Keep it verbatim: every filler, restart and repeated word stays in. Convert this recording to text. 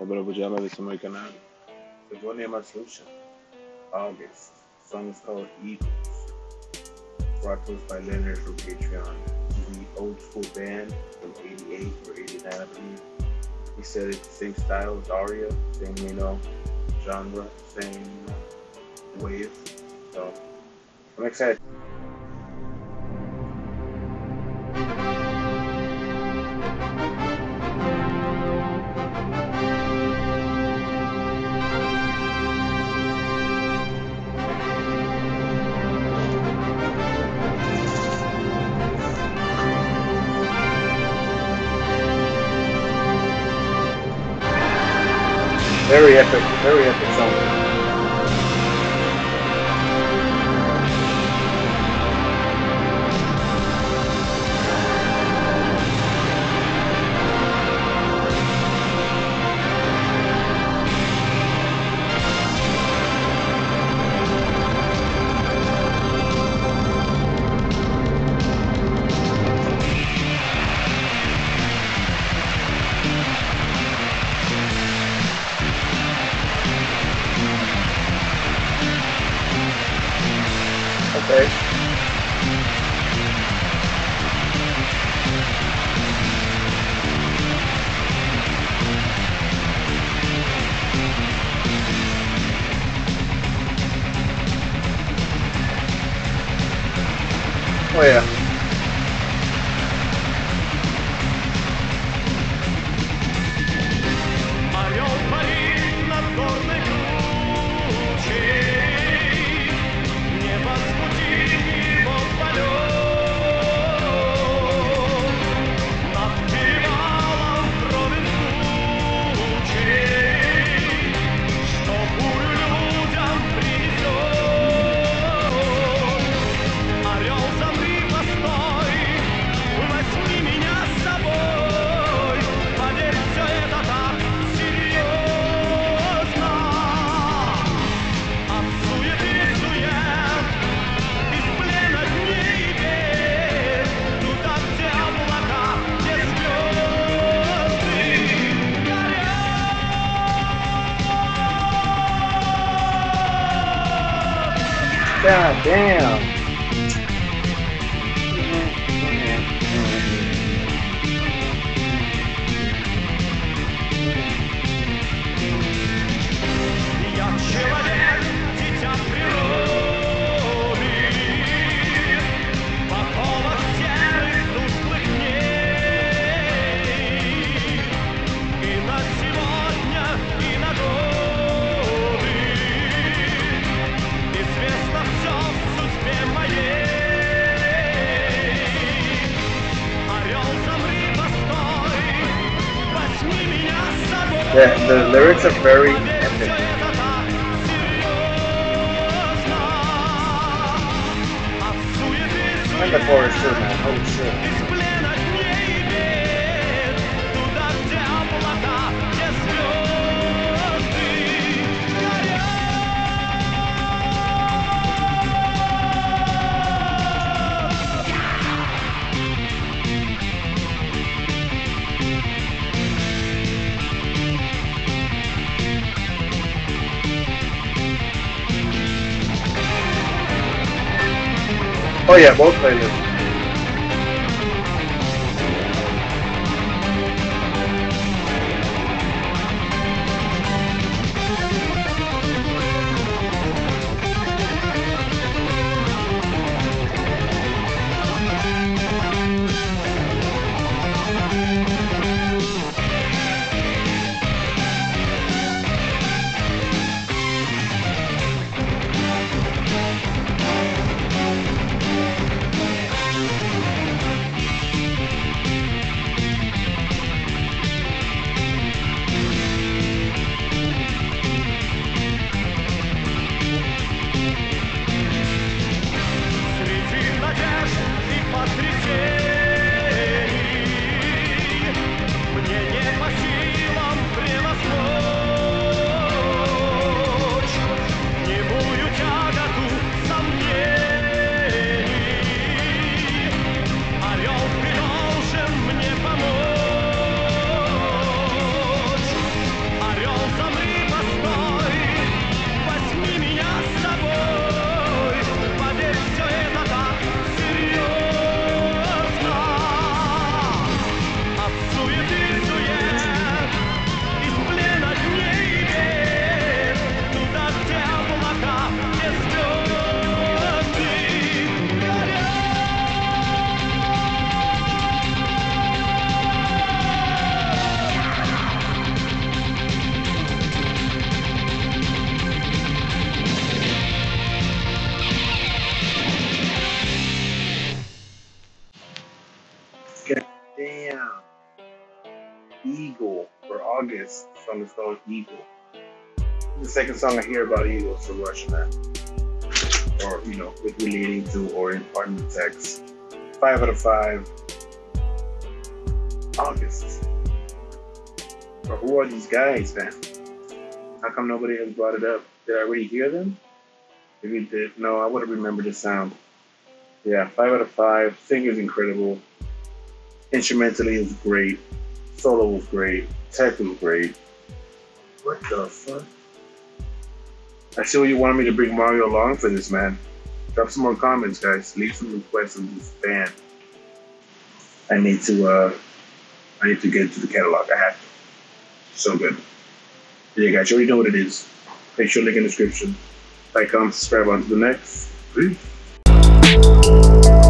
Доброго пожаловать на мой канал. Сегодня мы слушаем August. The song is called Eagles. Brought to us by Leonard from Patreon. The old school band from eighty-eight or eighty-nine, I believe. He said it's the same style as Aria, same, you know, genre, same uh, wave. So, I'm excited. Very epic, very epic song. Okay. Oh yeah. God damn. Yeah, the lyrics are very epic. And the chorus too, man. Holy shit. Oh yeah, both playlists. Eagle for August. The song is called Eagle. The second song I hear about eagles from Rush Man, or you know, with relating to or in part of the text. Five out of five. August. But who are these guys, man? How come nobody has brought it up? Did I already hear them? Maybe you did. No, I would have remembered the sound. Yeah, five out of five. Singer's incredible. Instrumentally, it was great. Solo was great. Tech was great. What the fuck? I see what you wanted me to bring Mario along for this, man. Drop some more comments, guys. Leave some requests of this band. I need to, uh, I need to get into the catalog. I have to. So good. Yeah, guys, you already know what it is. Make sure link in the description. Like, comment, subscribe on to the next. Peace.